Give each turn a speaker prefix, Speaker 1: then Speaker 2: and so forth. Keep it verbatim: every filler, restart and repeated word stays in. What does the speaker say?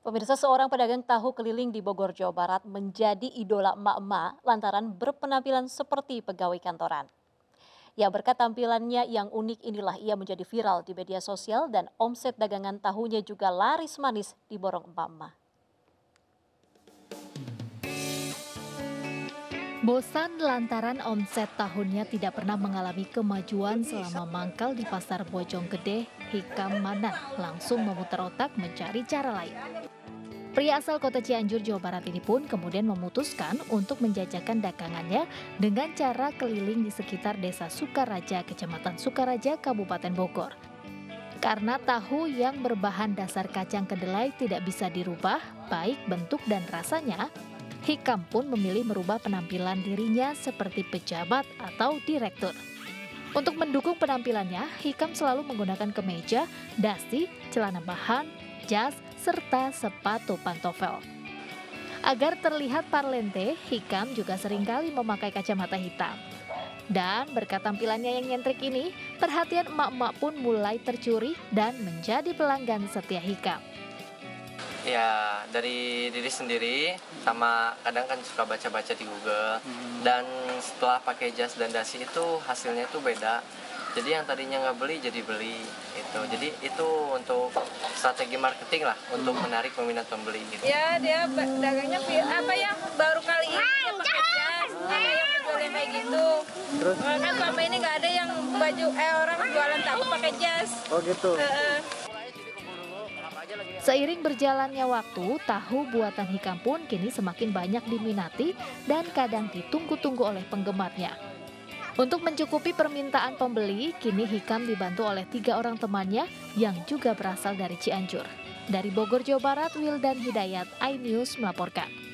Speaker 1: Pemirsa, seorang pedagang tahu keliling di Bogor, Jawa Barat menjadi idola emak-emak lantaran berpenampilan seperti pegawai kantoran. Ya, berkat tampilannya yang unik inilah ia menjadi viral di media sosial dan omset dagangan tahunya juga laris manis diborong emak-emak.
Speaker 2: Bosan lantaran omset tahunnya tidak pernah mengalami kemajuan selama mangkal di pasar Bojonggede, Hikam Manan langsung memutar otak mencari cara lain. Pria asal kota Cianjur, Jawa Barat ini pun kemudian memutuskan untuk menjajakan dagangannya dengan cara keliling di sekitar desa Sukaraja, Kecamatan Sukaraja, Kabupaten Bogor. Karena tahu yang berbahan dasar kacang kedelai tidak bisa dirubah, baik bentuk dan rasanya, Hikam pun memilih merubah penampilan dirinya seperti pejabat atau direktur. Untuk mendukung penampilannya, Hikam selalu menggunakan kemeja, dasi, celana bahan, jas, serta sepatu pantofel. Agar terlihat parlente, Hikam juga seringkali memakai kacamata hitam. Dan berkat tampilannya yang nyentrik ini, perhatian emak-emak pun mulai tercuri dan menjadi pelanggan setia Hikam.
Speaker 3: Ya, dari diri sendiri, sama kadang kan suka baca-baca di Google. Dan setelah pakai jas dan dasi itu hasilnya itu beda. Jadi yang tadinya nggak beli jadi beli itu. Jadi itu untuk strategi marketing lah, untuk menarik peminat pembeli gitu.
Speaker 4: Ya, dia dagangnya apa yang baru kali ini dia pakai jas, ada yang jual yang kayak gitu. Terus kan selama ini nggak ada yang baju eh orang jualan tahu pakai jas.
Speaker 5: Oh gitu.
Speaker 4: Uh,
Speaker 2: Seiring berjalannya waktu, tahu buatan Hikam pun kini semakin banyak diminati dan kadang ditunggu-tunggu oleh penggemarnya. Untuk mencukupi permintaan pembeli, kini Hikam dibantu oleh tiga orang temannya yang juga berasal dari Cianjur. Dari Bogor, Jawa Barat, Wildan Hidayat, iNews melaporkan.